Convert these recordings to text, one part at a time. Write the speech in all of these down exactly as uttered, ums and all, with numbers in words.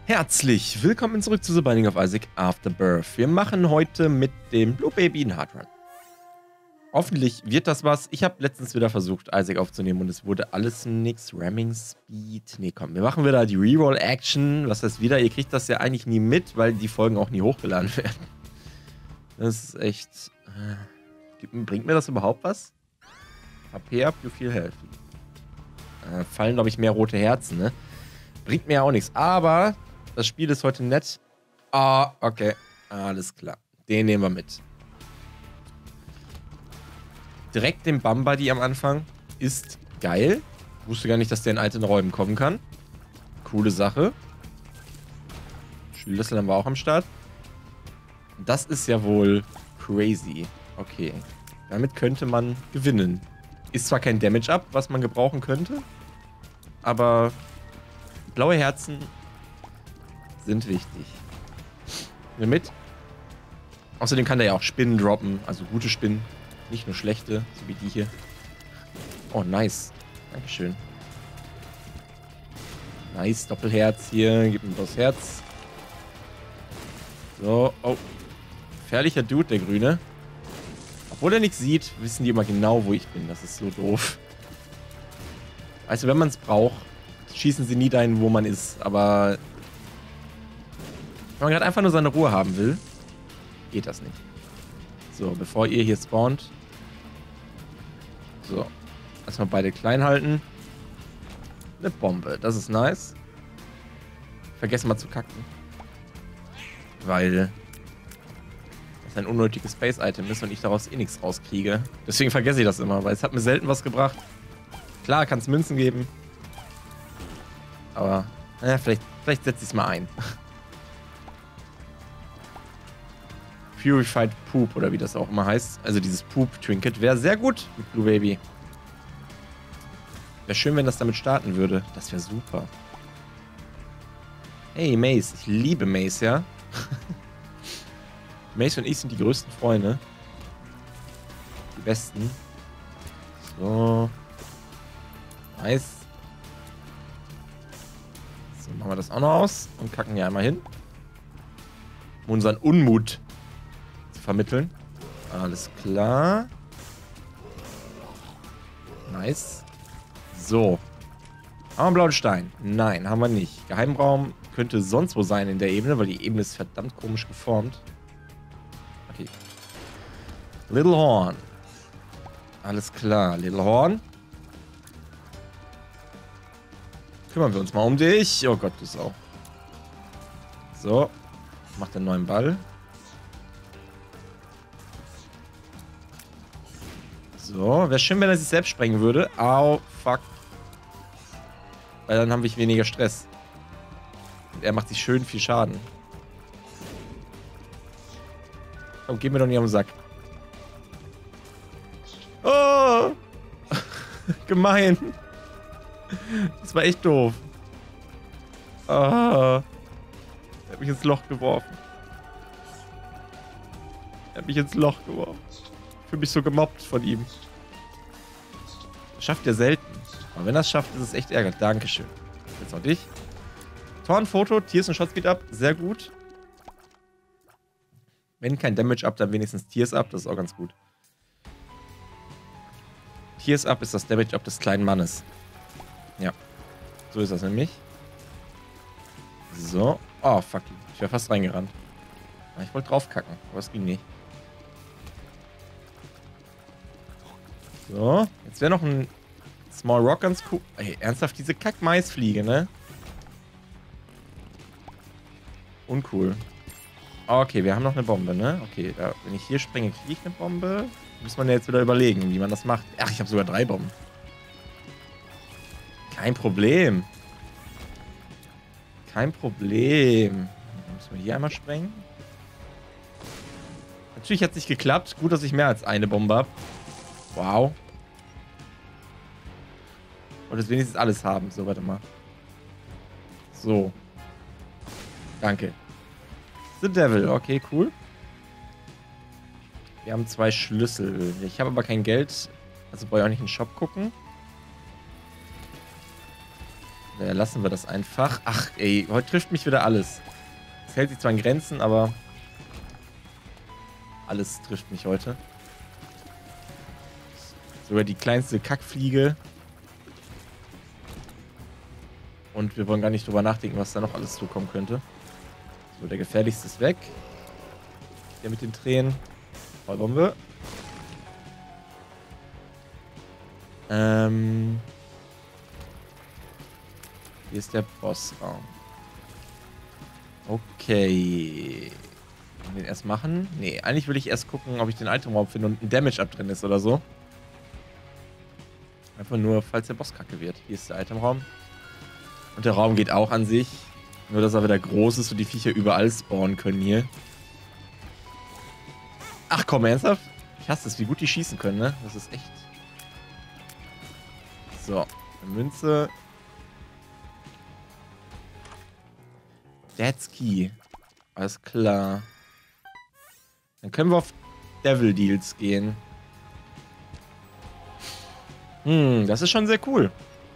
Herzlich willkommen zurück zu The Binding of Isaac Afterbirth. Wir machen heute mit dem Blue Baby einen Hardrun. Hoffentlich wird das was. Ich habe letztens wieder versucht, Isaac aufzunehmen und es wurde alles nix. Ramming Speed. Nee, komm, wir machen wieder die Reroll-Action. Was heißt wieder? Ihr kriegt das ja eigentlich nie mit, weil die Folgen auch nie hochgeladen werden. Das ist echt... Äh, bringt mir das überhaupt was? H P up, you feel healthy. Äh, fallen, glaube ich, mehr rote Herzen, ne? Bringt mir ja auch nichts. Aber... Das Spiel ist heute nett. Ah, okay. Alles klar. Den nehmen wir mit. Direkt den Bum-Buddy am Anfang ist geil. Wusste gar nicht, dass der in alten Räumen kommen kann. Coole Sache. Schlüssel haben wir auch am Start. Das ist ja wohl crazy. Okay. Damit könnte man gewinnen. Ist zwar kein Damage-Up, was man gebrauchen könnte. Aber blaue Herzen... sind wichtig. Nimm mit. Außerdem kann der ja auch Spinnen droppen. Also gute Spinnen. Nicht nur schlechte, so wie die hier. Oh, nice. Dankeschön. Nice, Doppelherz hier. Gib mir das Herz. So, oh. Gefährlicher Dude, der Grüne. Obwohl er nichts sieht, wissen die immer genau, wo ich bin. Das ist so doof. Also, wenn man es braucht, schießen sie nie dahin, wo man ist. Aber... wenn man gerade einfach nur seine Ruhe haben will, geht das nicht. So, bevor ihr hier spawnt. So. Erstmal beide klein halten. Eine Bombe. Das ist nice. Vergessen mal zu kacken. Weil das ein unnötiges Space-Item ist und ich daraus eh nichts rauskriege. Deswegen vergesse ich das immer, weil es hat mir selten was gebracht. Klar, kann es Münzen geben. Aber, naja, vielleicht, vielleicht setze ich es mal ein. Purified Poop oder wie das auch immer heißt. Also dieses Poop-Trinket wäre sehr gut mit Blue Baby. Wäre schön, wenn das damit starten würde. Das wäre super. Hey, Mace. Ich liebe Mace, ja. Mace und ich sind die größten Freunde. Die besten. So. Nice. So, machen wir das auch noch aus. Und kacken hier einmal hin. Um unseren Unmut vermitteln. Alles klar. Nice. So. Haben wir einen blauen Stein? Nein, haben wir nicht. Geheimraum könnte sonst wo sein in der Ebene, weil die Ebene ist verdammt komisch geformt. Okay. Little Horn. Alles klar, Little Horn. Kümmern wir uns mal um dich. Oh Gott, du ist auch. So. Macht den neuen Ball. So, wäre schön, wenn er sich selbst sprengen würde. Au, fuck. Weil dann haben wir weniger Stress. Und er macht sich schön viel Schaden. Komm, geh mir doch nicht am Sack. Oh! Gemein. Das war echt doof. Ah. Er hat mich ins Loch geworfen. Er hat mich ins Loch geworfen. Ich fühle mich so gemobbt von ihm. Das schafft er selten. Aber wenn er es schafft, ist es echt ärgerlich. Dankeschön. Jetzt noch dich. Torn-Foto, Tears und Shotspeed up. Sehr gut. Wenn kein Damage up, dann wenigstens Tears up. Das ist auch ganz gut. Tears up ist das Damage up des kleinen Mannes. Ja. So ist das nämlich. So. Oh, fuck. Ich wäre fast reingerannt. Ich wollte drauf kacken, aber es ging nicht. So, jetzt wäre noch ein Small Rock ganz cool. Ey, ernsthaft, diese Kack-Mais-Fliege, ne? Uncool. Okay, wir haben noch eine Bombe, ne? Okay, da, wenn ich hier springe, kriege ich eine Bombe. Muss man ja jetzt wieder überlegen, wie man das macht. Ach, ich habe sogar drei Bomben. Kein Problem. Kein Problem. Dann müssen wir hier einmal sprengen. Natürlich hat es nicht geklappt. Gut, dass ich mehr als eine Bombe habe. Wow. Und jetzt wenigstens alles haben. So, warte mal. So. Danke. The Devil. Okay, cool. Wir haben zwei Schlüssel. Ich habe aber kein Geld. Also brauche ich auch nicht in den Shop gucken. Daher lassen wir das einfach. Ach, ey, heute trifft mich wieder alles. Es hält sich zwar in Grenzen, aber alles trifft mich heute. Sogar die kleinste Kackfliege. Und wir wollen gar nicht drüber nachdenken, was da noch alles zukommen könnte. So, der gefährlichste ist weg. Der mit den Tränen. Vollbombe. Ähm. Hier ist der Bossraum. Okay. Wollen wir den erst machen? Nee, eigentlich will ich erst gucken, ob ich den Itemraum finde und ein Damage-Up drin ist oder so. Einfach nur, falls der Boss kacke wird. Hier ist der Itemraum. Und der Raum geht auch an sich. Nur, dass er wieder groß ist und die Viecher überall spawnen können hier. Ach komm, ernsthaft? Ich hasse es, wie gut die schießen können, ne? Das ist echt... So, eine Münze. That's key. Alles klar. Dann können wir auf Devil Deals gehen. Hm, das ist schon sehr cool.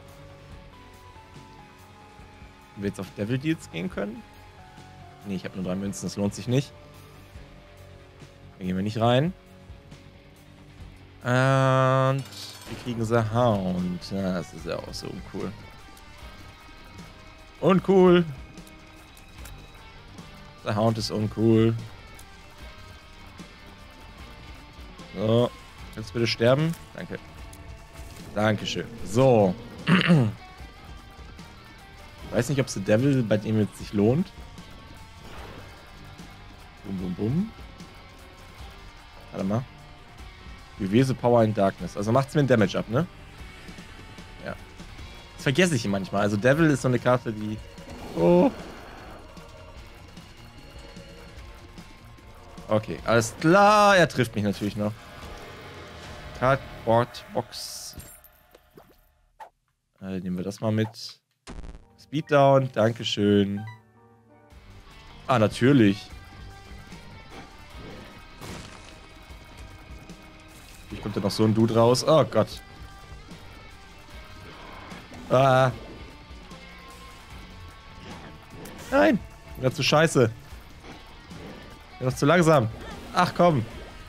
Wenn wir jetzt auf Devil Deals gehen können. Nee, ich habe nur drei Münzen, das lohnt sich nicht. Da gehen wir nicht rein. Und wir kriegen The Hound. Ja, das ist ja auch so uncool. Uncool. The Hound ist uncool. So. Kannst du bitte sterben? Danke. Dankeschön. So. Ich weiß nicht, ob The Devil bei dem jetzt sich lohnt. Bum, bum, bum. Warte mal. Gewese Power in Darkness. Also macht's mir ein Damage ab, ne? Ja. Das vergesse ich manchmal. Also Devil ist so eine Karte, die... Oh. Okay, alles klar. Er trifft mich natürlich noch. Cardboard Box. Äh, nehmen wir das mal mit. Speeddown, dankeschön. Ah, natürlich. Hier kommt da noch so ein Dude raus. Oh Gott. Ah. Nein. Ich bin grad zu scheiße. Ich bin noch zu langsam. Ach komm.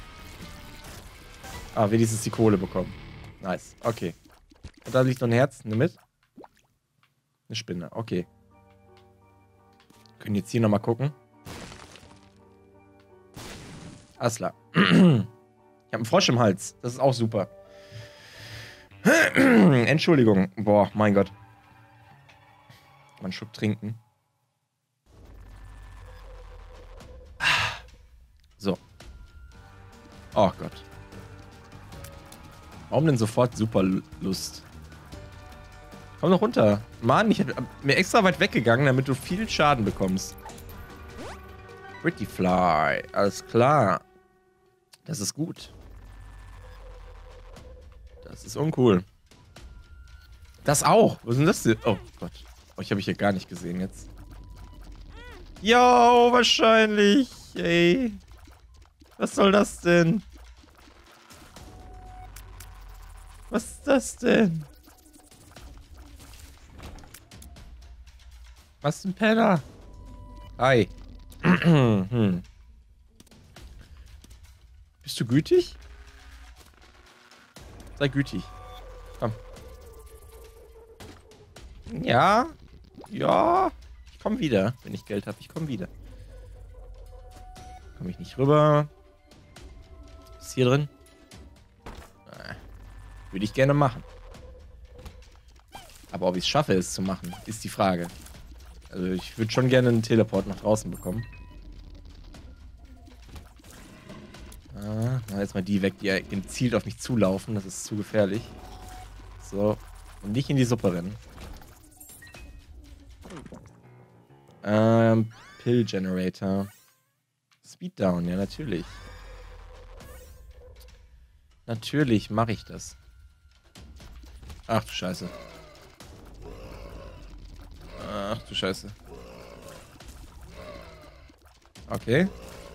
Ah, wenigstens die Kohle bekommen. Nice. Okay. Und da liegt noch ein Herz. Nimm mit. Eine Spinne. Okay. Können jetzt hier nochmal gucken. Alles klar. Ich habe einen Frosch im Hals. Das ist auch super. Entschuldigung. Boah, mein Gott. Mal einen Schluck trinken. So. Oh Gott. Warum denn sofort super Lust? Komm doch runter. Mann, ich bin mir extra weit weggegangen, damit du viel Schaden bekommst. Pretty Fly. Alles klar. Das ist gut. Das ist uncool. Das auch. Was ist denn das denn? Oh Gott. Euch habe ich hier gar nicht gesehen jetzt. Jo, wahrscheinlich. Ey. Was soll das denn? Was ist das denn? Was ist ein Penner? Hi. hm. Bist du gütig? Sei gütig. Komm. Ja. Ja. Ich komme wieder. Wenn ich Geld habe, ich komme wieder. Komme ich nicht rüber. Ist hier drin? Würde ich gerne machen. Aber ob ich es schaffe, es zu machen, ist die Frage. Also ich würde schon gerne einen Teleport nach draußen bekommen. Ah, jetzt mal die weg, die gezielt auf mich zulaufen. Das ist zu gefährlich. So. Und nicht in die Suppe rennen. Ähm, Pill Generator. Speeddown, ja natürlich. Natürlich mache ich das. Ach du Scheiße. Ach du Scheiße. Okay.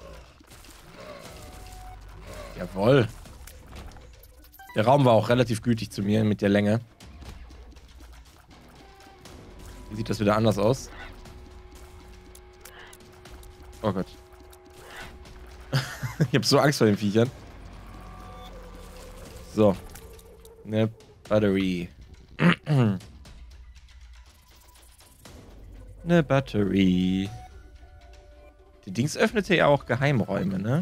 Jawohl. Der Raum war auch relativ gütig zu mir mit der Länge. Sieht das wieder anders aus. Oh Gott. Ich habe so Angst vor den Viechern. So. Eine Batterie. Eine Batterie. Die Dings öffnete ja auch Geheimräume, ne?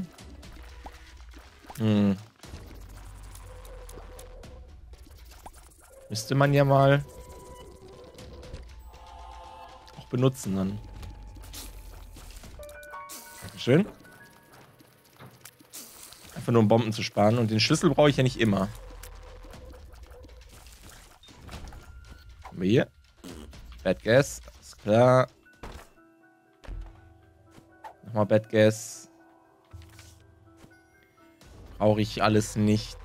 Hm. Müsste man ja mal auch benutzen dann. Dankeschön. Einfach nur um Bomben zu sparen. Und den Schlüssel brauche ich ja nicht immer. Haben wir hier? Bad Gas. Alles klar. Nochmal Bad Gas. Brauche ich alles nicht.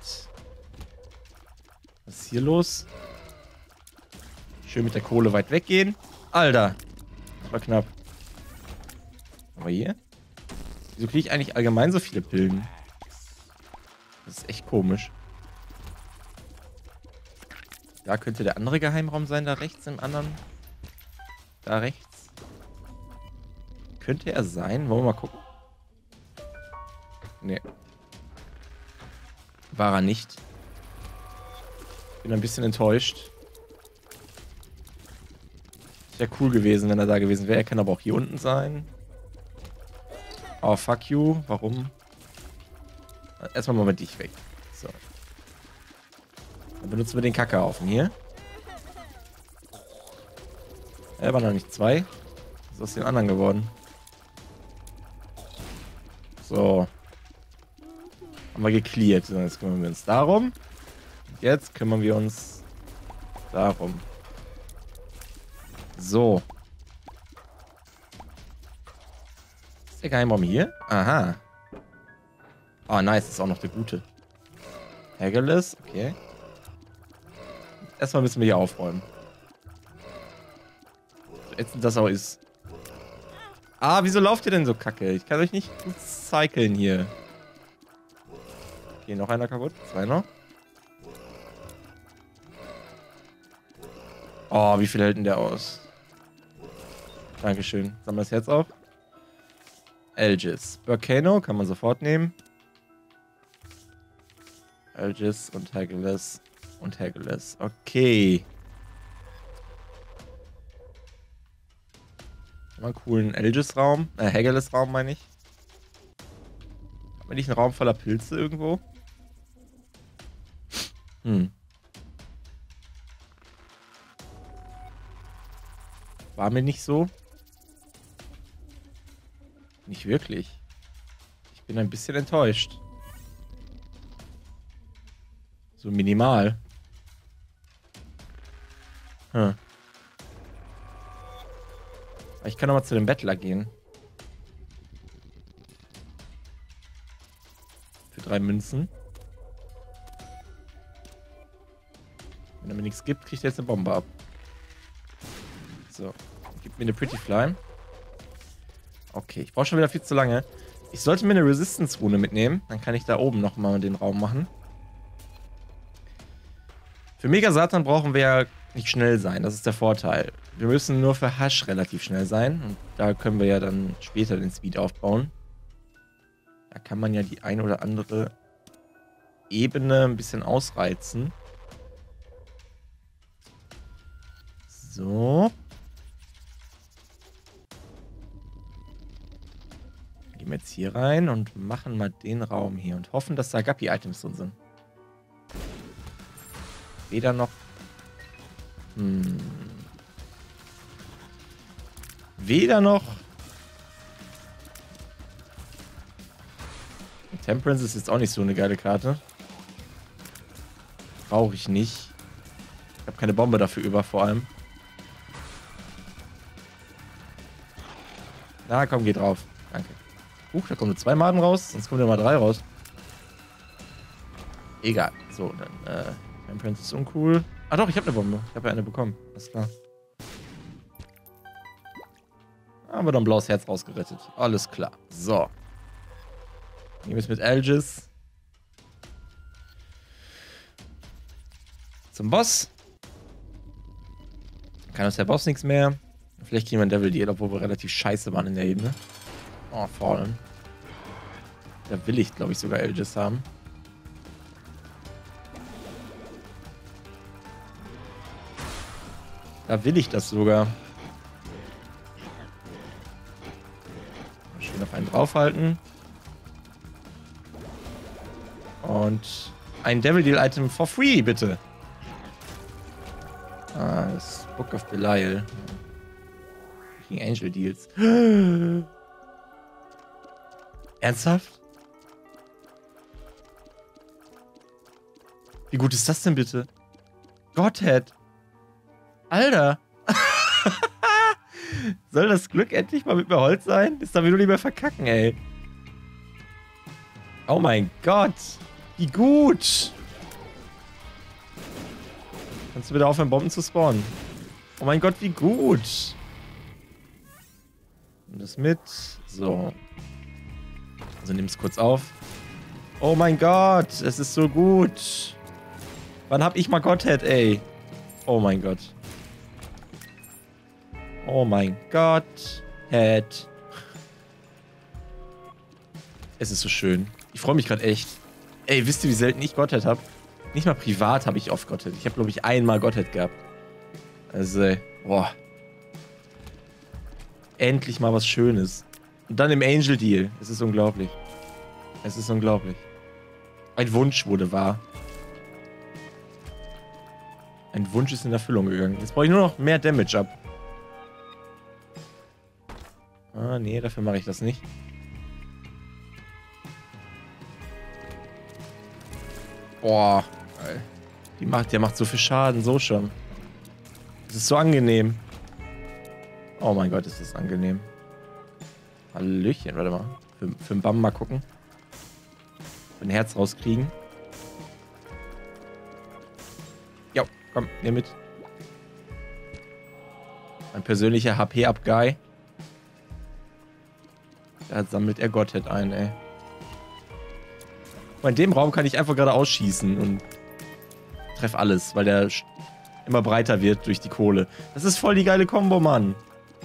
Was ist hier los? Schön mit der Kohle weit weggehen. Alter. Das war knapp. Aber hier? Wieso kriege ich eigentlich allgemein so viele Pillen? Das ist echt komisch. Da könnte der andere Geheimraum sein, da rechts im anderen. Da rechts. Könnte er sein? Wollen wir mal gucken? Nee. War er nicht. Bin ein bisschen enttäuscht. Wäre cool gewesen, wenn er da gewesen wäre. Er kann aber auch hier unten sein. Oh, fuck you. Warum? Erstmal mal mit dich weg. So. Dann benutzen wir den Kackerhaufen hier. Er war noch nicht zwei. Was ist aus den anderen geworden? So. Haben wir gecleart. So, jetzt kümmern wir uns darum. Und jetzt kümmern wir uns darum. So. Ist der Geheimraum hier? Aha. Oh, nice. Ist auch noch der gute. Haggles. Okay. Erstmal müssen wir hier aufräumen. So ätzend das auch ist. Ah, wieso lauft ihr denn so kacke? Ich kann euch nicht gut cyclen hier. Okay, noch einer kaputt. Zwei noch. Oh, wie viel hält denn der aus? Dankeschön. Sammeln wir das Herz auf. Aegis. Volcano kann man sofort nehmen. Aegis und Haggles und Haggles. Okay. Mal einen coolen Aegis-Raum. Äh, Haggles-Raum meine ich. Haben wir nicht einen Raum voller Pilze irgendwo? Hm. War mir nicht so. Nicht wirklich. Ich bin ein bisschen enttäuscht. So minimal. Hm. Ich kann noch mal zu dem Bettler gehen. Für drei Münzen. Wenn er mir nichts gibt, kriegt er jetzt eine Bombe ab. So. Gib mir eine Pretty Fly. Okay, ich brauche schon wieder viel zu lange. Ich sollte mir eine Resistance-Rune mitnehmen. Dann kann ich da oben nochmal den Raum machen. Für Mega Satan brauchen wir ja nicht schnell sein. Das ist der Vorteil. Wir müssen nur für Hasch relativ schnell sein. Und da können wir ja dann später den Speed aufbauen. Da kann man ja die eine oder andere Ebene ein bisschen ausreizen. So. Gehen wir jetzt hier rein und machen mal den Raum hier und hoffen, dass da Guppy-Items drin sind. Weder noch... Hm. Weder noch... Temperance ist jetzt auch nicht so eine geile Karte. Brauche ich nicht. Ich habe keine Bombe dafür über, vor allem. Na komm, geh drauf. Danke. Huch, da kommen nur zwei Maden raus, sonst kommen ja mal drei raus. Egal. So, dann, äh, Temperance ist uncool. Ah doch, ich habe eine Bombe. Ich habe ja eine bekommen. Alles klar. Haben wir dann ein blaues Herz rausgerettet. Alles klar. So. Gehen wir jetzt mit Aegis zum Boss. Kann uns der Boss nichts mehr. Vielleicht kriegen wir ein Devil Deal, obwohl wir relativ scheiße waren in der Ebene. Oh, Fallen. Da will ich, glaube ich, sogar Aegis haben. Da will ich das sogar. Schön auf einen draufhalten. Und ein Devil Deal Item for free, bitte. Ah, das Book of Belial. Gegen Angel Deals. Ernsthaft? Wie gut ist das denn bitte? Godhead. Alter. Soll das Glück endlich mal mit mir Holz sein? Das darf ich nur lieber verkacken, ey. Oh mein Gott. Wie gut. Kannst du wieder aufhören, Bomben zu spawnen? Oh mein Gott, wie gut. Nimm das mit. So. Also nimm es kurz auf. Oh mein Gott, es ist so gut. Wann hab ich mal Godhead, ey? Oh mein Gott. Oh mein Gott. Head. Es ist so schön. Ich freue mich gerade echt. Ey, wisst ihr, wie selten ich Godhead habe? Nicht mal privat habe ich oft Godhead. Ich habe, glaube ich, einmal Godhead gehabt. Also, boah. Endlich mal was Schönes. Und dann im Angel Deal. Es ist unglaublich. Es ist unglaublich. Ein Wunsch wurde wahr. Ein Wunsch ist in Erfüllung gegangen. Jetzt brauche ich nur noch mehr Damage ab. Ah, nee, dafür mache ich das nicht. Boah. Die macht, der macht so viel Schaden, so schon. Das ist so angenehm. Oh mein Gott, ist das angenehm. Hallöchen, warte mal. Für, für den Bam mal gucken. Ein Herz rauskriegen. Jo, komm, nimm mit. Mein persönlicher H P-Up-Guy. Da sammelt er Godhead ein, ey. In dem Raum kann ich einfach gerade ausschießen und treffe alles, weil der immer breiter wird durch die Kohle. Das ist voll die geile Kombo, Mann.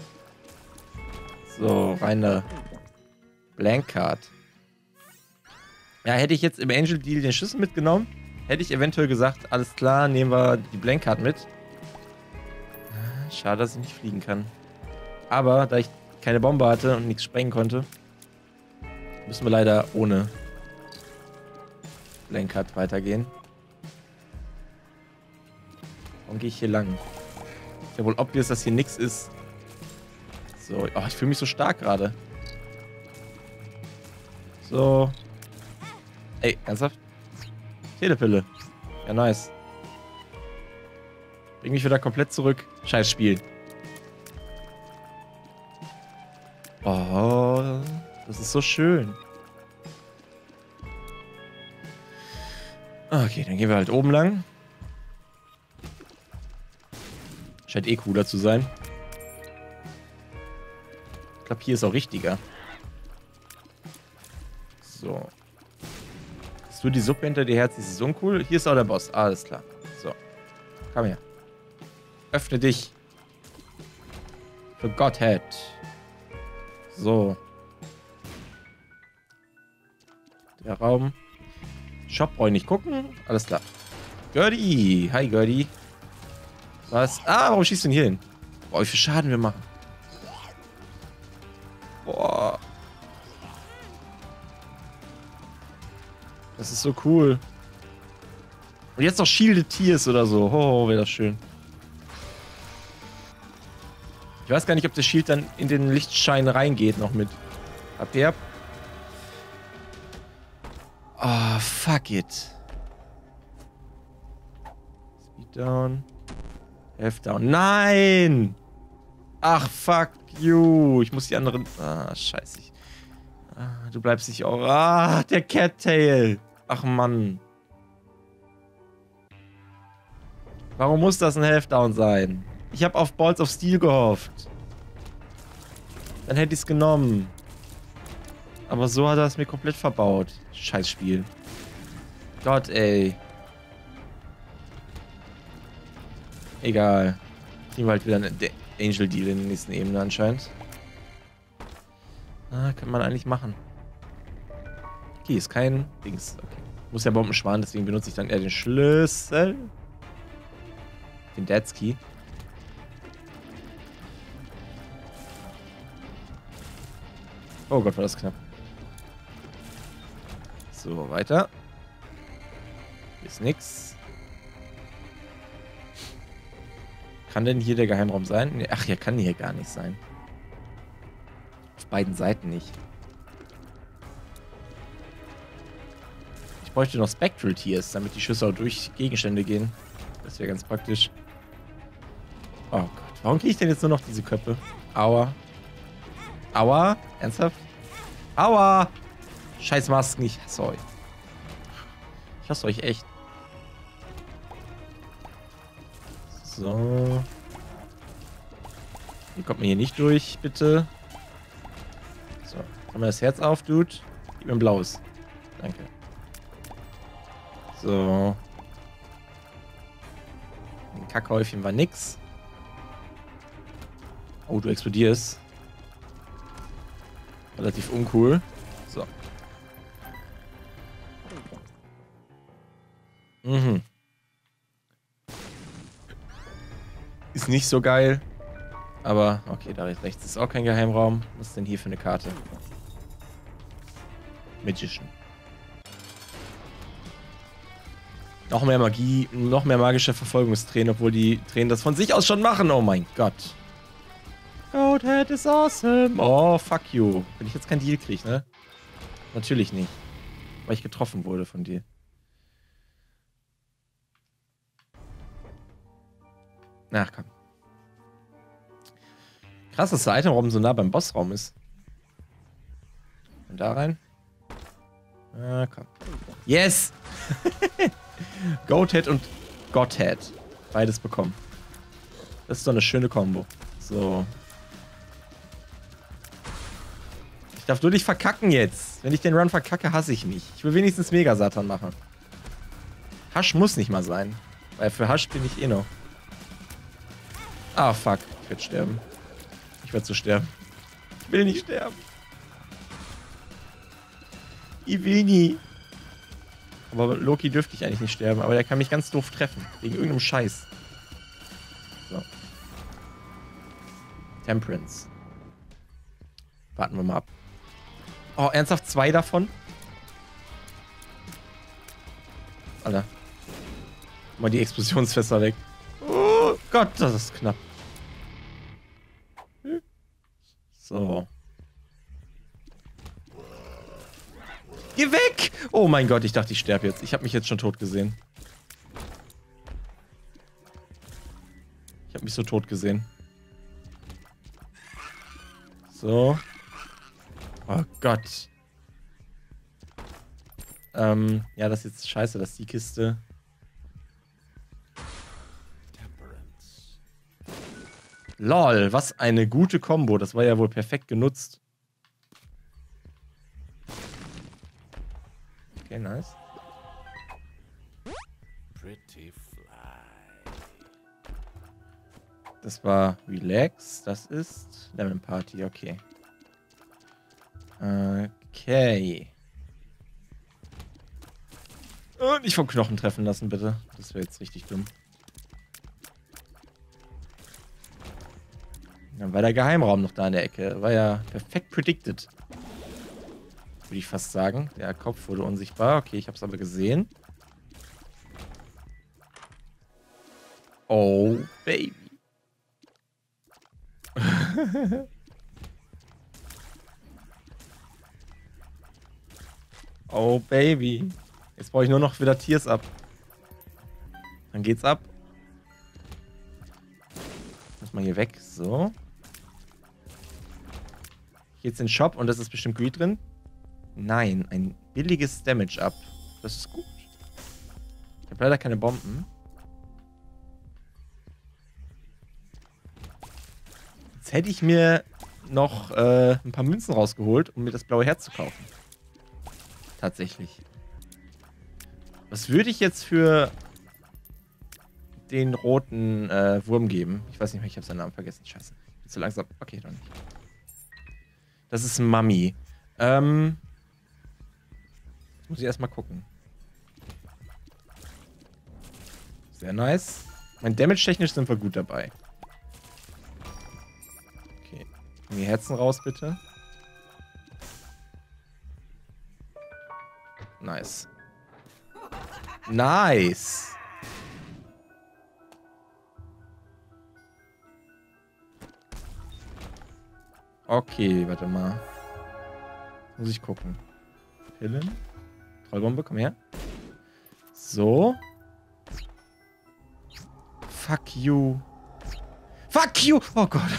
So, rein da. Blank Card. Ja, hätte ich jetzt im Angel Deal den Schlüssel mitgenommen, hätte ich eventuell gesagt, alles klar, nehmen wir die Blank Card mit. Schade, dass ich nicht fliegen kann. Aber, da ich keine Bombe hatte und nichts sprengen konnte, müssen wir leider ohne Blank Card weitergehen. Warum gehe ich hier lang? Ist ja wohl obvious, dass hier nichts ist. So, oh, ich fühle mich so stark gerade. So. Ey, ernsthaft? Telepille. Ja, nice. Bring mich wieder komplett zurück. Scheiß Spiel. Oh, das ist so schön. Okay, dann gehen wir halt oben lang. Scheint eh cooler zu sein. Ich glaube, hier ist auch richtiger. So. Hast du die Suppe hinter dir Herz? Das ist uncool. Hier ist auch der Boss. Alles klar. So. Komm her. Öffne dich. Für Godhead. So. Der Raum. Shop brauche ich nicht gucken. Alles klar. Gertie. Hi, Gertie. Was? Ah, warum schießt du denn hier hin? Boah, wie viel Schaden wir machen. Boah. Das ist so cool. Und jetzt noch Shielded Tears oder so. Oh, wäre das schön. Ich weiß gar nicht, ob der Shield dann in den Lichtschein reingeht noch mit. Habt ihr? Oh, fuck it. Speed down. Health down. Nein! Ach, fuck you. Ich muss die anderen... Ah, scheiße. Ah, du bleibst nicht auch... Ah, der Cattail. Ach, Mann. Warum muss das ein Health down sein? Ich habe auf Balls of Steel gehofft. Dann hätte ich es genommen. Aber so hat er es mir komplett verbaut. Scheiß Spiel. Gott, ey. Egal. Kriegen wir halt wieder eine Angel Deal in der nächsten Ebene anscheinend. Ah, kann man eigentlich machen. Okay, ist kein Dings. Okay. Muss ja Bomben sparen, deswegen benutze ich dann eher den Schlüssel. Den Dad's Key. Oh Gott, war das knapp. So, weiter. Hier ist nix. Kann denn hier der Geheimraum sein? Nee, ach, hier kann hier gar nicht sein. Auf beiden Seiten nicht. Ich bräuchte noch Spectral Tears, damit die Schüsse auch durch Gegenstände gehen. Das wäre ganz praktisch. Oh Gott, warum kriege ich denn jetzt nur noch diese Köpfe? Aua. Aua? Ernsthaft? Aua! Scheiß Masken, ich hasse euch. Ich hasse euch echt. So. Hier kommt man hier nicht durch, bitte. So, haben wir das Herz auf, Dude? Gib mir ein blaues. Danke. So. Ein Kackhäufchen war nix. Oh, du explodierst. Relativ uncool. So. Mhm. Ist nicht so geil. Aber, okay, da rechts ist auch kein Geheimraum. Was ist denn hier für eine Karte? Magician. Noch mehr Magie, noch mehr magische Verfolgungstränen, obwohl die Tränen das von sich aus schon machen. Oh mein Gott. Goathead is awesome. Oh, fuck you. Wenn ich jetzt keinen Deal kriege, ne? Natürlich nicht. Weil ich getroffen wurde von dir. Ach, komm. Krass, dass der Itemraum so nah beim Bossraum ist. Und da rein. Ah, komm. Yes! Goathead und Godhead. Beides bekommen. Das ist doch eine schöne Kombo. So. Ich darf nur nicht verkacken jetzt. Wenn ich den Run verkacke, hasse ich mich. Ich will wenigstens Mega-Satan machen. Hasch muss nicht mal sein. Weil für Hasch bin ich eh noch. Ah, fuck. Ich werde sterben. Ich werde so sterben. Ich will nicht sterben. Ich will nie. Aber Loki dürfte ich eigentlich nicht sterben. Aber der kann mich ganz doof treffen. Wegen irgendeinem Scheiß. So. Temperance. Warten wir mal ab. Oh, ernsthaft zwei davon? Alter. Mal die Explosionsfässer weg. Oh Gott, das ist knapp. So. Geh weg! Oh mein Gott, ich dachte, ich sterbe jetzt. Ich habe mich jetzt schon tot gesehen. Ich habe mich so tot gesehen. So. Oh Gott. Ähm, ja, das ist jetzt scheiße, dass die Kiste... Lol, was eine gute Kombo. Das war ja wohl perfekt genutzt. Okay, nice. Pretty fly. Das war Relax. Das ist Lemon Party, okay. Okay. Und nicht vom Knochen treffen lassen, bitte. Das wäre jetzt richtig dumm. Dann war der Geheimraum noch da in der Ecke. War ja perfekt predicted. Würde ich fast sagen. Der Kopf wurde unsichtbar. Okay, ich habe es aber gesehen. Oh, Baby. Oh, Baby. Jetzt brauche ich nur noch wieder Tiers ab. Dann geht's ab. Muss man hier weg. So. Jetzt in den Shop und das ist bestimmt Greed drin. Nein, ein billiges Damage up. Das ist gut. Ich habe leider keine Bomben. Jetzt hätte ich mir noch äh, ein paar Münzen rausgeholt, um mir das blaue Herz zu kaufen. Tatsächlich. Was würde ich jetzt für den roten äh, Wurm geben. Ich weiß nicht mehr, ich habe seinen Namen vergessen. Scheiße. Bin zu langsam. Okay, doch nicht. Das ist Mami. Ähm. Muss ich erstmal gucken. Sehr nice. Mein Damage-technisch sind wir gut dabei. Okay. Nehmen die Herzen raus, bitte. Nice. Nice. Okay, warte mal. Muss ich gucken. Pillen. Trollbombe, komm her. So. Fuck you. Fuck you! Oh Gott.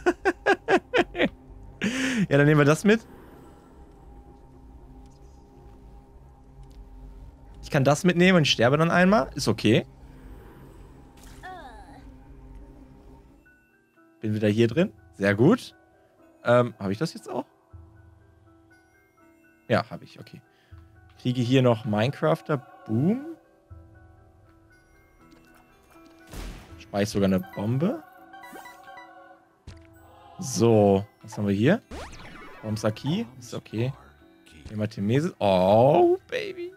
Ja, dann nehmen wir das mit. Ich kann das mitnehmen und sterbe dann einmal. Ist okay. Bin wieder hier drin. Sehr gut. Ähm, habe ich das jetzt auch? Ja, habe ich. Okay. Kriege hier noch Minecrafter. Boom. Speich sogar eine Bombe. So. Was haben wir hier? Bombsaki. Ist okay. Hämatemesis. Oh, Baby.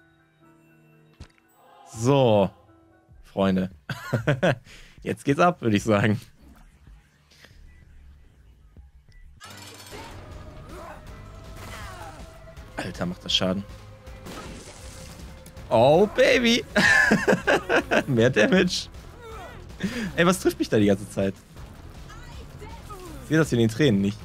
So. Freunde. Jetzt geht's ab, würde ich sagen. Alter, macht das Schaden. Oh, Baby. Mehr Damage. Ey, was trifft mich da die ganze Zeit? Ich sehe das hier in den Tränen nicht.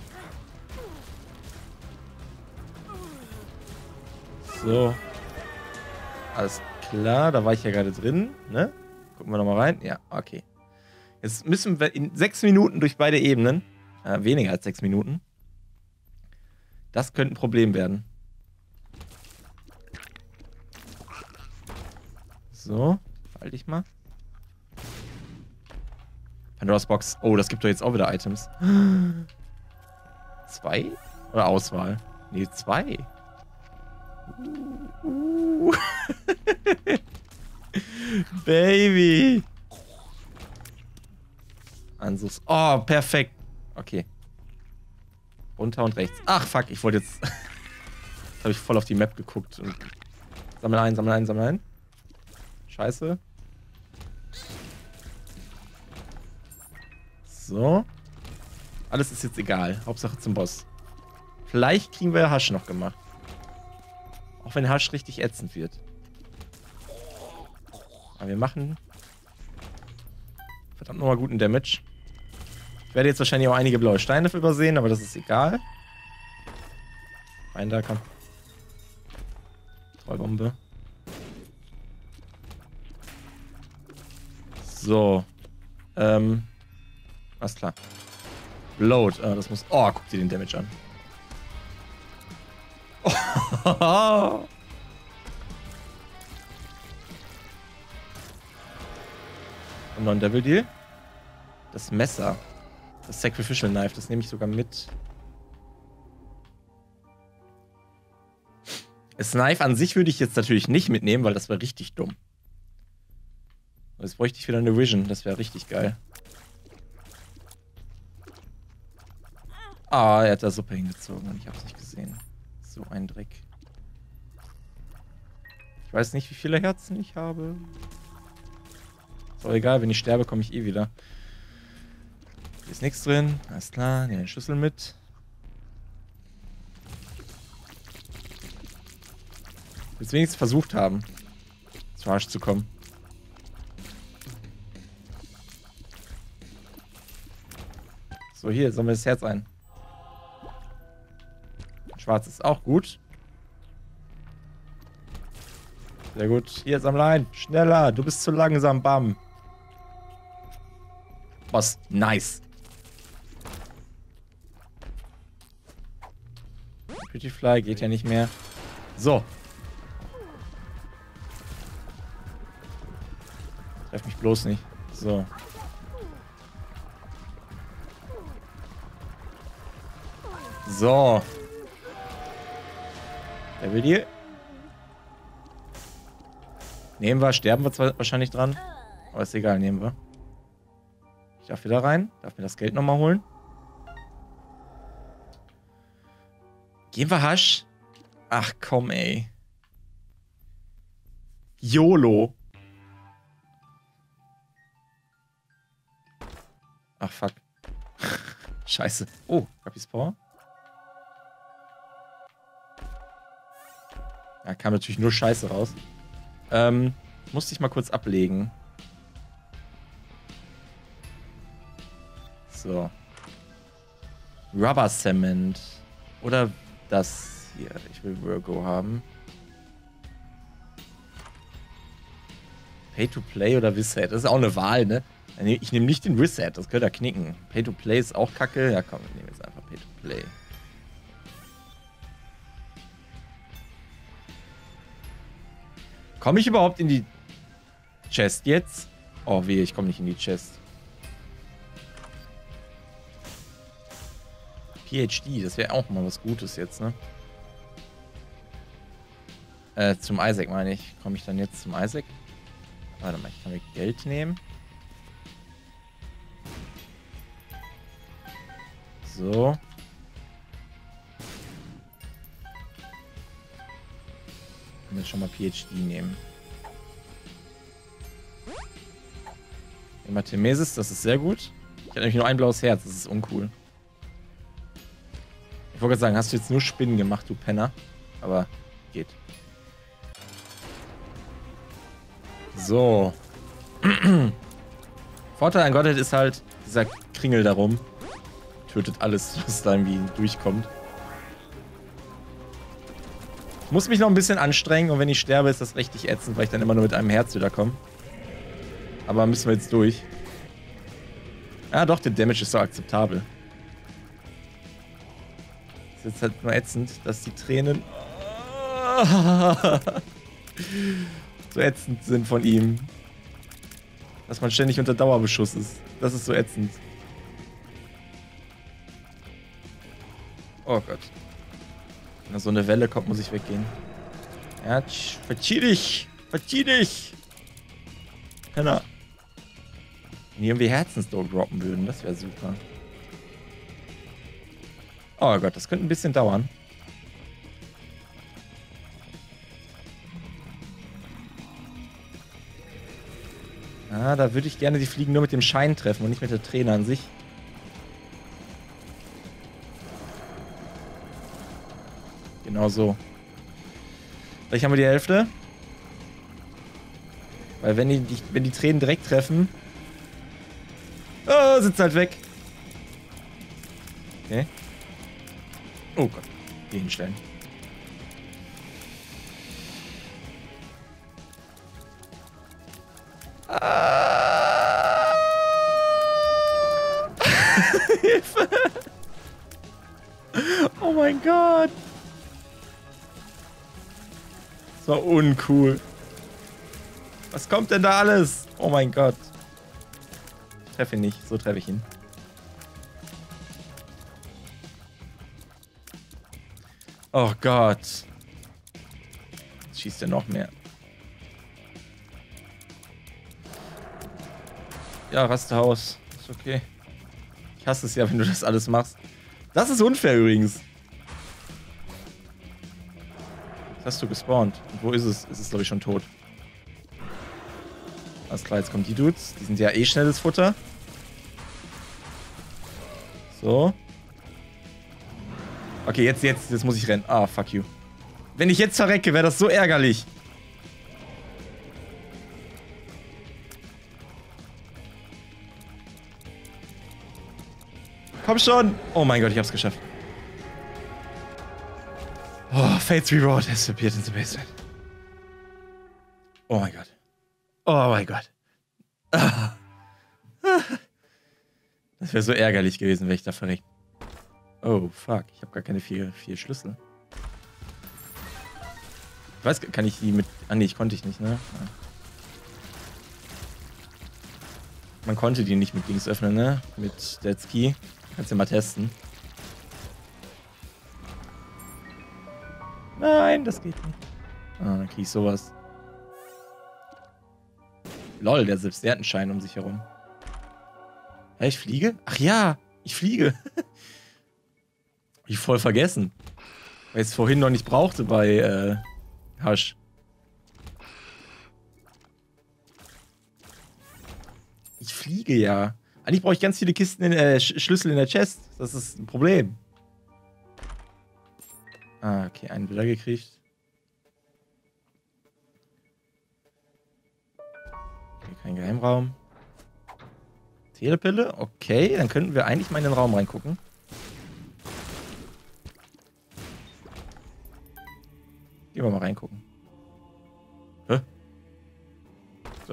So. Alles klar, da war ich ja gerade drin, ne? Gucken wir nochmal rein. Ja, okay. Jetzt müssen wir in sechs Minuten durch beide Ebenen. Äh, weniger als sechs Minuten. Das könnte ein Problem werden. So, halt dich mal. Pandora's Box. Oh, das gibt doch jetzt auch wieder Items. Zwei? Oder Auswahl? Nee, zwei. Uh, uh. Baby. Ansus. Oh, perfekt. Okay. Runter und rechts. Ach, fuck, ich wollte jetzt... Jetzt habe ich voll auf die Map geguckt. Und sammel ein, sammel ein, sammel ein. Scheiße. So. Alles ist jetzt egal. Hauptsache zum Boss. Vielleicht kriegen wir Hasch noch gemacht. Auch wenn Hasch richtig ätzend wird. Aber wir machen verdammt nochmal guten Damage. Ich werde jetzt wahrscheinlich auch einige blaue Steine übersehen, aber das ist egal. Rein da, komm. Trollbombe. So. Ähm. Alles klar. Load. Ah, das muss. Oh, guck dir den Damage an. Oh. Und noch ein Devil Deal. Das Messer. Das Sacrificial Knife. Das nehme ich sogar mit. Das Knife an sich würde ich jetzt natürlich nicht mitnehmen, weil das wäre richtig dumm. Jetzt bräuchte ich wieder eine Vision. Das wäre richtig geil. Ah, er hat da Suppe hingezogen und ich habe es nicht gesehen. So ein Dreck. Ich weiß nicht, wie viele Herzen ich habe. Ist auch egal, wenn ich sterbe, komme ich eh wieder. Hier ist nichts drin. Alles klar, nehme den Schlüssel mit. Ich will es wenigstens versucht haben, zu Arsch zu kommen. So, hier, sammeln wir das Herz ein. Schwarz ist auch gut. Sehr gut. Hier, sammle ein. Schneller. Du bist zu langsam. Bam. Boss. Nice. Pretty Fly geht ja nicht mehr. So. Treff mich bloß nicht. So. So. Der will hier. Nehmen wir, sterben wir zwar wahrscheinlich dran. Aber ist egal, nehmen wir. Ich darf wieder rein. Darf mir das Geld nochmal holen. Gehen wir Hasch? Ach komm, ey. YOLO. Ach, fuck. Scheiße. Oh, Guppy's Power. Ja, kam natürlich nur Scheiße raus. Ähm, musste ich mal kurz ablegen. So. Rubber Cement. Oder das hier. Ich will Virgo haben. Pay to Play oder Reset. Das ist auch eine Wahl, ne? Ich nehme nicht den Reset. Das könnte er knicken. Pay to Play ist auch kacke. Ja, komm, wir nehmen jetzt einfach Pay to Play. Komme ich überhaupt in die Chest jetzt? Oh weh, ich komme nicht in die Chest. P H D, das wäre auch mal was Gutes jetzt, ne? Äh, zum Isaac meine ich. Komme ich dann jetzt zum Isaac? Warte mal, ich kann mir Geld nehmen. So. Ich kann jetzt schon mal P H D nehmen. Immer Temesis, das ist sehr gut. Ich habe nämlich nur ein blaues Herz, das ist uncool. Ich wollte gerade sagen, hast du jetzt nur Spinnen gemacht, du Penner? Aber geht. So. Vorteil an Godhead ist halt dieser Kringel darum. Tötet alles, was da irgendwie durchkommt. Ich muss mich noch ein bisschen anstrengen und wenn ich sterbe, ist das richtig ätzend, weil ich dann immer nur mit einem Herz wiederkomme. Aber müssen wir jetzt durch. Ja doch, der Damage ist so akzeptabel. Ist jetzt halt nur ätzend, dass die Tränen so ätzend sind von ihm. Dass man ständig unter Dauerbeschuss ist. Das ist so ätzend. Oh Gott. Wenn so eine Welle kommt, muss ich weggehen. Ja, verzieh dich! Verzieh dich! Penner. Wenn die irgendwie Herzensdog droppen würden, das wäre super. Oh Gott, das könnte ein bisschen dauern. Ah, da würde ich gerne die Fliegen nur mit dem Schein treffen und nicht mit der Träne an sich. Genau so. Vielleicht haben wir die Hälfte. Weil wenn die, die, wenn die Tränen direkt treffen... Oh, sitzt halt weg. Okay. Oh Gott. Hier hinstellen. Ah. Hilfe. Oh mein Gott. Das war uncool. Was kommt denn da alles? Oh mein Gott. Ich treffe ihn nicht. So treffe ich ihn. Oh Gott. Jetzt schießt er noch mehr. Ja, Rasterhaus. Ist okay. Ich hasse es ja, wenn du das alles machst. Das ist unfair übrigens. Was hast du gespawnt? Und wo ist es? Es ist, glaube ich, schon tot. Alles klar, jetzt kommen die Dudes. Die sind ja eh schnelles Futter. So. Okay, jetzt, jetzt, jetzt muss ich rennen. Ah, fuck you. Wenn ich jetzt verrecke, wäre das so ärgerlich. Komm schon. Oh mein Gott, ich hab's geschafft. Oh, Fate's Reward has appeared in the basement. Oh mein Gott. Oh mein Gott. Ah. Das wäre so ärgerlich gewesen, wenn ich da verreckt. Oh, fuck. Ich habe gar keine vier, vier Schlüssel. Ich weiß, kann ich die mit... Ah, nee, ich konnte ich nicht, ne? Ja. Man konnte die nicht mit Dings öffnen, ne? Mit Dead Key. Kannst du mal testen. Nein, das geht nicht. Ah, dann krieg ich sowas. Lol, der selbst der hat einen Schein um sich herum. Ja, ich fliege? Ach ja, ich fliege. Ich voll vergessen. Weil ich es vorhin noch nicht brauchte bei äh, Hush. Ich fliege ja. Eigentlich brauche ich ganz viele Kisten in, äh, Sch Schlüssel in der Chest. Das ist ein Problem. Ah, okay, einen wieder gekriegt. Okay, kein Geheimraum. Telepille? Okay, dann könnten wir eigentlich mal in den Raum reingucken. Gehen wir mal reingucken. Hä? So.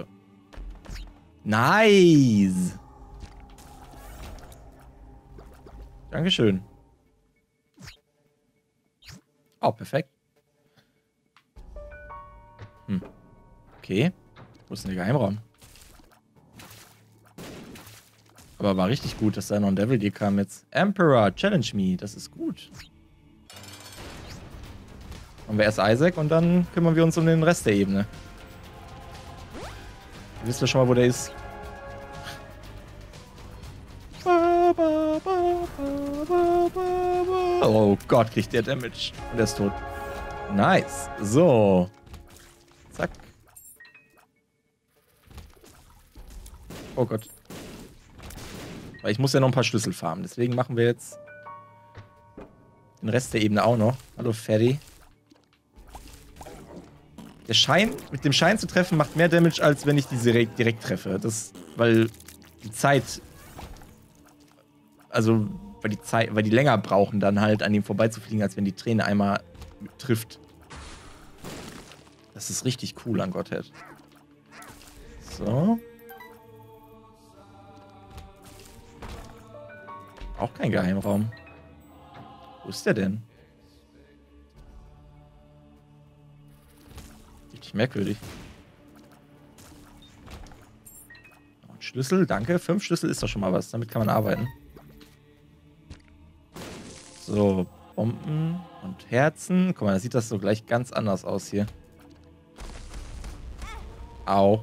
Nice! Dankeschön. Oh, perfekt. Hm. Okay. Wo ist denn der Geheimraum? Aber war richtig gut, dass da noch ein Devil Deer kam jetzt. Emperor, challenge me. Das ist gut. Machen wir erst Isaac und dann kümmern wir uns um den Rest der Ebene. Ihr wisst ja schon mal, wo der ist. Oh Gott, kriegt der Damage. Und er ist tot. Nice. So. Zack. Oh Gott. Weil ich muss ja noch ein paar Schlüssel farmen. Deswegen machen wir jetzt den Rest der Ebene auch noch. Hallo, Ferry. Der Schein, mit dem Schein zu treffen, macht mehr Damage, als wenn ich diese direkt, direkt treffe. Das, weil die Zeit, also, weil die Zeit, weil die länger brauchen, dann halt an ihm vorbeizufliegen, als wenn die Träne einmal trifft. Das ist richtig cool an Godhead. So. Auch kein Geheimraum. Wo ist der denn? Richtig merkwürdig. Ein Schlüssel, danke. Fünf Schlüssel ist doch schon mal was. Damit kann man arbeiten. So, Bomben und Herzen. Guck mal, da sieht das so gleich ganz anders aus hier. Au.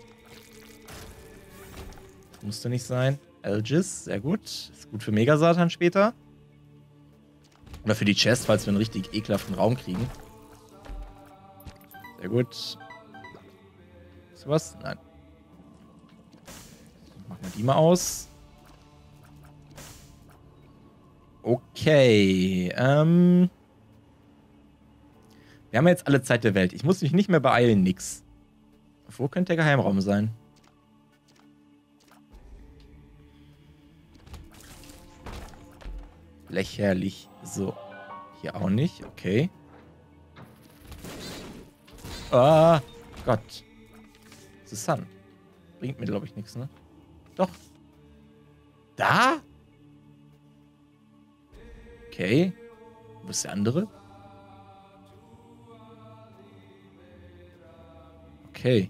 Musste nicht sein. Algis, sehr gut. Ist gut für Mega-Satan später. Oder für die Chest, falls wir einen richtig ekelhaften Raum kriegen. Sehr gut. Ist was? Nein. Machen wir die mal aus. Okay. Ähm. Wir haben jetzt alle Zeit der Welt. Ich muss mich nicht mehr beeilen, nix. Wo könnte der Geheimraum sein? Lächerlich. So. Hier auch nicht. Okay. Ah, Gott. The Sun. Bringt mir, glaube ich, nichts, ne? Doch. Da? Okay. Wo ist der andere? Okay.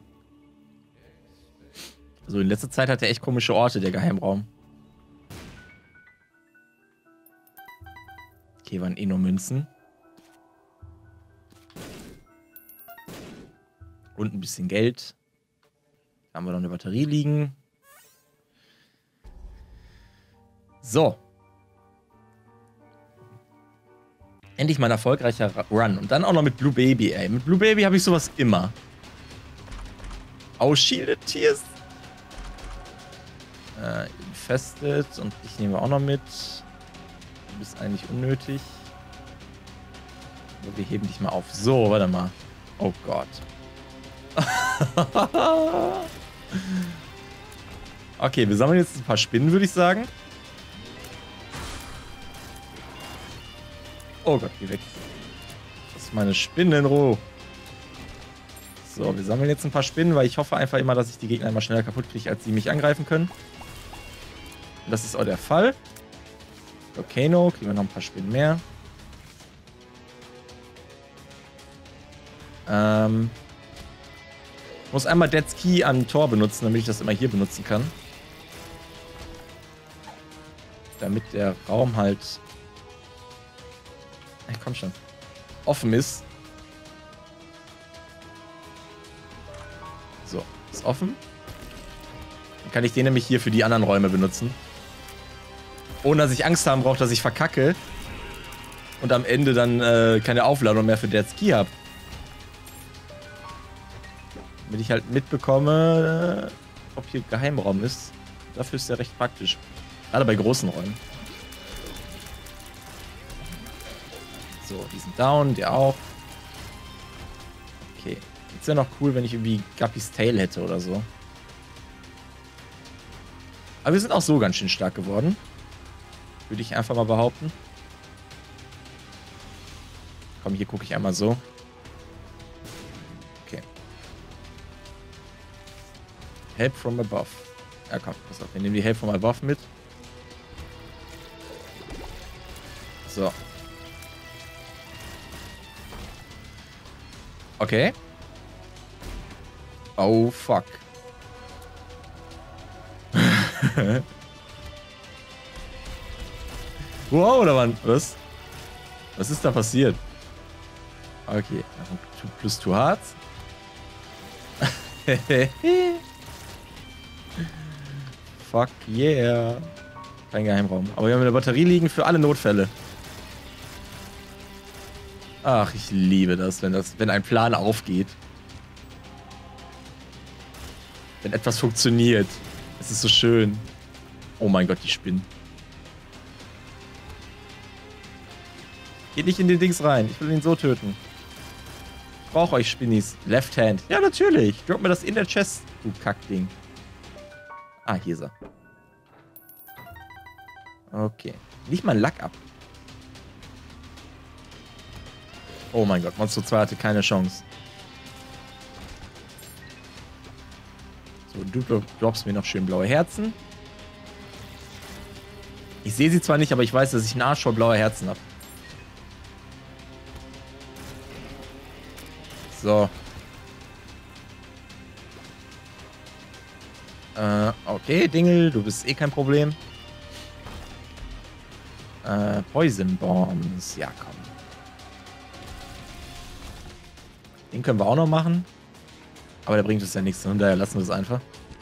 Also in letzter Zeit hat er echt komische Orte, der Geheimraum. Okay, waren eh nur Münzen. Und ein bisschen Geld. Da haben wir noch eine Batterie liegen. So. Endlich mal ein erfolgreicher Run. Und dann auch noch mit Blue Baby, ey. Mit Blue Baby habe ich sowas immer. Oh, Shielded Tears. Äh, infested. Und ich nehme auch noch mit. Du bist eigentlich unnötig. Aber wir heben dich mal auf. So, warte mal. Oh Gott. Okay, wir sammeln jetzt ein paar Spinnen, würde ich sagen. Oh Gott, geh weg. Das ist meine Spinnenruhe. So, wir sammeln jetzt ein paar Spinnen, weil ich hoffe einfach immer, dass ich die Gegner immer schneller kaputt kriege, als sie mich angreifen können. Und das ist auch der Fall. Volcano, kriegen wir noch ein paar Spinnen mehr. Ähm... Ich muss einmal Dead's Key an Tor benutzen, damit ich das immer hier benutzen kann. Damit der Raum halt... Ey, komm schon. Offen ist. So, ist offen. Dann kann ich den nämlich hier für die anderen Räume benutzen. Ohne dass ich Angst haben brauche, dass ich verkacke. Und am Ende dann äh, keine Aufladung mehr für Dead's Key habe. Damit ich halt mitbekomme, äh, ob hier Geheimraum ist. Dafür ist der recht praktisch. Gerade bei großen Räumen. So, die sind down, der auch. Okay. Jetzt wäre noch cool, wenn ich irgendwie Guppys Tail hätte oder so. Aber wir sind auch so ganz schön stark geworden. Würde ich einfach mal behaupten. Komm, hier gucke ich einmal so. Okay. Help from above. Ja, komm, pass auf. Wir nehmen die Help from above mit. So. Okay. Oh, fuck. Wow, oder Mann? Was? Was ist da passiert? Okay. Plus two Hearts. Fuck yeah. Kein Geheimraum. Aber wir haben eine Batterie liegen für alle Notfälle. Ach, ich liebe das, wenn das, wenn ein Plan aufgeht. Wenn etwas funktioniert. Es ist so schön. Oh mein Gott, die Spinnen. Geht nicht in den Dings rein. Ich will ihn so töten. Ich brauche euch, Spinnis. Left Hand. Ja, natürlich. Drop mir das in der Chest, du Kackding. Ah, hier ist er. Okay. Nicht mal Lack ab. Oh mein Gott, Monster zwei hatte keine Chance. So, du droppst mir noch schön blaue Herzen. Ich sehe sie zwar nicht, aber ich weiß, dass ich einen Arsch voll blauer Herzen habe. So. Äh, okay, Dingel, du bist eh kein Problem. Äh, Poison Bombs. Ja, komm. Den können wir auch noch machen. Aber der bringt uns ja nichts. Und daher lassen wir es einfach.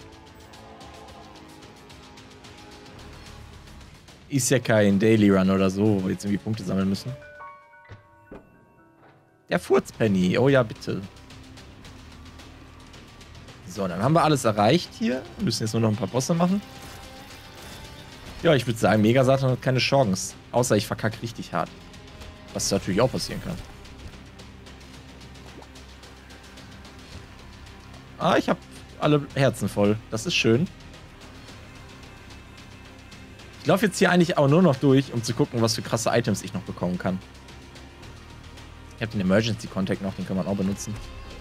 Ist ja kein Daily Run oder so, wo wir jetzt irgendwie Punkte sammeln müssen. Der Furzpenny. Oh ja, bitte. So, dann haben wir alles erreicht hier. Wir müssen jetzt nur noch ein paar Bosse machen. Ja, ich würde sagen, Mega Satan hat keine Chance. Außer ich verkacke richtig hart. Was natürlich auch passieren kann. Ah, ich habe alle Herzen voll. Das ist schön. Ich laufe jetzt hier eigentlich auch nur noch durch, um zu gucken, was für krasse Items ich noch bekommen kann. Ich habe den Emergency Contact noch, den kann man auch benutzen.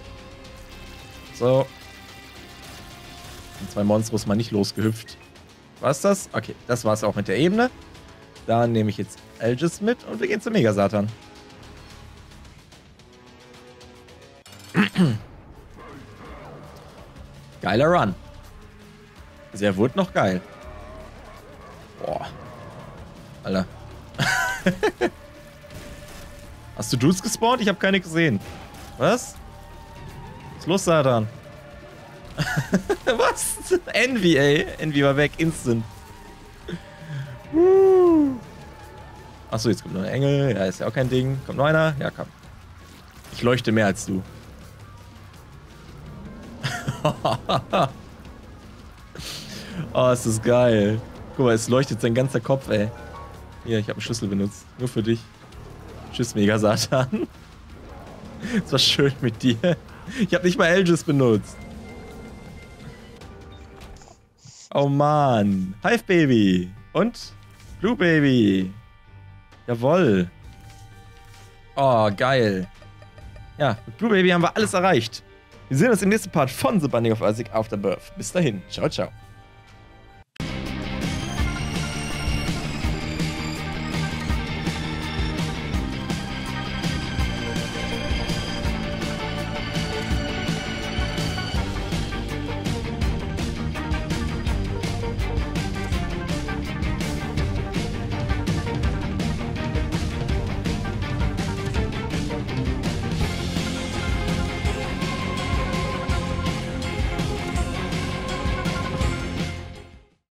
So. Und zwei Monstros mal nicht losgehüpft. War's das? Okay, das war's auch mit der Ebene. Dann nehme ich jetzt Aegis mit und wir gehen zu Mega Satan. Geiler Run. Der wurde noch geil. Boah. Alter. Hast du Dudes gespawnt? Ich habe keine gesehen. Was? Was ist los, Satan? Was? Envy, ey. Envy war weg. Instant. Achso, jetzt kommt noch ein Engel. Ja, ist ja auch kein Ding. Kommt noch einer? Ja, komm. Ich leuchte mehr als du. Oh, ist das geil. Guck mal, es leuchtet sein ganzer Kopf, ey. Hier, ich habe einen Schlüssel benutzt. Nur für dich. Tschüss, Mega Satan. Es war schön mit dir. Ich habe nicht mal Aegis benutzt. Oh Mann. Hive Baby. Und Blue Baby. Jawoll. Oh, geil. Ja, mit Blue Baby haben wir alles erreicht. Wir sehen uns im nächsten Part von The Binding of Isaac Afterbirth. Bis dahin. Ciao, ciao.